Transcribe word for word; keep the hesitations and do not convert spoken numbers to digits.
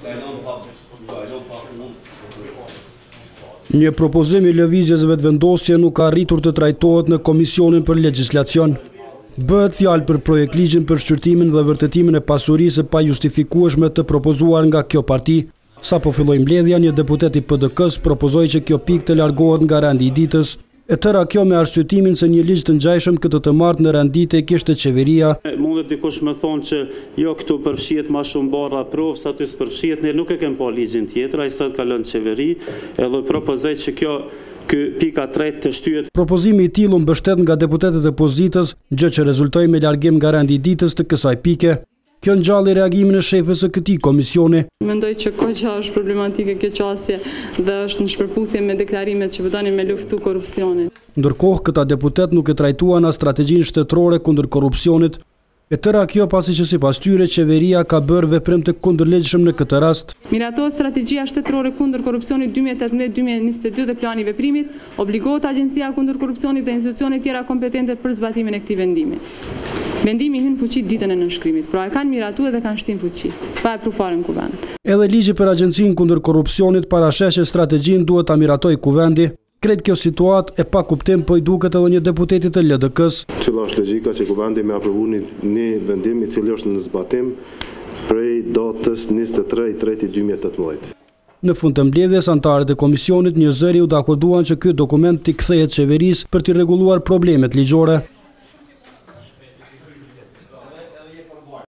Një propozim i lëvizjes vetëvendosje nuk ka arritur të trajtohet në Komisionin për Legjislacion. Bëhet fjalë për projekt ligjin për shqyrtimin dhe vërtetimin e pasurisë pa justifikueshme të propozuar nga kjo parti. Sa po filloi mbledhja, një deputet i P D K-s propozoi që kjo pikë të largohet nga rendi i ditës, e tëra kjo me arsyetimin se një ligj të ngjashëm këtë të martë në rendite e kishte qeveria. Mundet dikush me thonë që jo këtu përfshihet ma shumë barra provë, sa të përfshihet, ne nuk e kem pa ligjin tjetër, ai sot ka lënë qeveri, edhe propozoj që kjo ky pika tretë të shtyhet. Propozimi i tillë u mbështet nga deputetët e opozitës, gjë që rezultoi me largim nga rendi i ditës të kësaj pike. Kjo ngjalli reagimin e shefës së këtij komisioni. Mendoj që koqa është problematike kjo qasje dhe është në shpërputhje me deklarimet që vëtani me luftu korupcionin. Ndërkohë, këta deputet nuk e trajtuan as strategjinë shtetërore kundër korrupsionit, e tëra kjo pasi që sipas tyre qeveria ka bërë veprim të kundërligjshëm në këtë rast. Miratohet strategjia shtetërore kundër korrupsionit dy mijë e tetëmbëdhjetë dy mijë e njëzet e dy dhe plani veprimit, obligohet Agjencia kundër korrupsionit dhe institucionet tjera kompetente për zbatimin e këtij vendimi. Vendimi hyn fuqi ditën e nënshkrimit, pra e kanë miratuar dhe kanë shtin fuqi, pa e prufarën kuvend. Edhe ligji për Agjencinë kundër korrupsionit parasheh që strategjinë duhet ta miratoj kuvendi. Kretë kjo situatë e pa kuptim, po i duket edhe një deputeti të L D K-s. Cila është logjika që kuvendi me aprovu një vendim i cili është në zbatim prej datës njëzet e tre i treti dy mijë e tetëmbëdhjetë. Në fund të mbledhjes, antarët e komisionit një zëri u dakorduan që ky dokument t'i kthehet qeverisë për t'i rregulluar problemet ligjore.